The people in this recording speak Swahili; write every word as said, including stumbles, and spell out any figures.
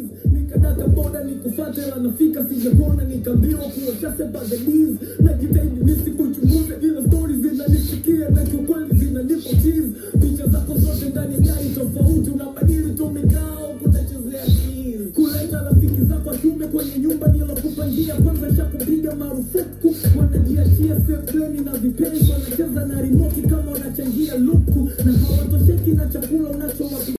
keys. Nikadaka boda nikufate la nafika sijapona nikambiwa kuosha sepa the keys. Najitahidi nisikuchunguze ila stories zinanisikia na kiukweli zinanipa cheese. Picha zako zote ndani ya gari tofauti unabadili tu mikao kunachezea keys. Kuleta rafiki zako kiume kwenye nyumba nilokupangia kwanza shakupiga marufuku. Wanajiachia sepleni na vipenzi wanacheza na remote kama wanachangia luku na hawatosheki na chakula unachowapi.